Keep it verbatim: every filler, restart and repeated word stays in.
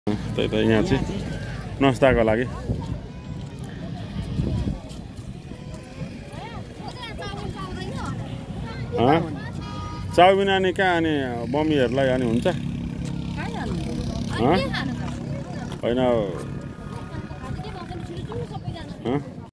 त्यही त यहाँ चाहिँ नास्ताको लागि चाउमिन अनि कहाँ अनि मम्मीहरूलाई अनि हुन्छ होइन